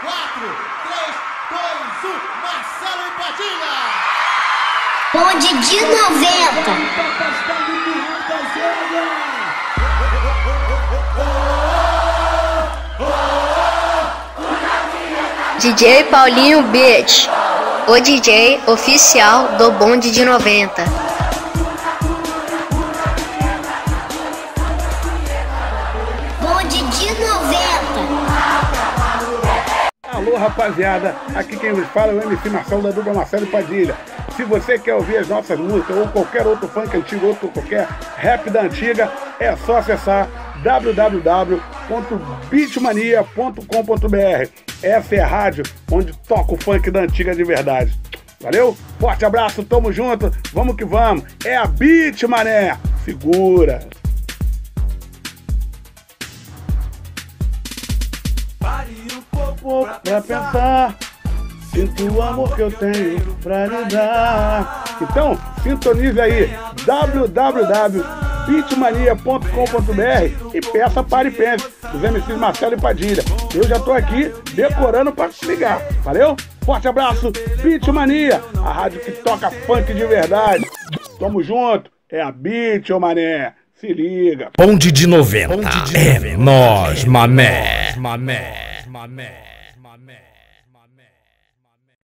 4, 3, 2, 1, Marcelo e Padilha! Bonde de 90. DJ Paulinho Beat, o DJ oficial do Bonde de 90. Bonde de 90. Alô, rapaziada, aqui quem vos fala é o MC Marcelo da dupla Marcelo e Padilha. Se você quer ouvir as nossas músicas ou qualquer outro funk antigo, outro qualquer rap da antiga, é só acessar www.beatmania.com.br. Essa é a rádio onde toca o funk da antiga de verdade. Valeu? Forte abraço, tamo junto, vamos que vamos. É a Beat, mané. Segura. Pare um pouco Pra pensar, sinto o amor que eu tenho pra lhe dar. Então, sintonize aí www.beatmania.com.br e peça Pare e Pense, os MCs Marcelo e Padilha. Eu já tô aqui decorando pra te ligar. Valeu? Forte abraço, Beat Mania, a rádio que toca funk de verdade. Tamo junto, é a Beat, ô mané. Se liga. Bonde de 90. É nós, mamé.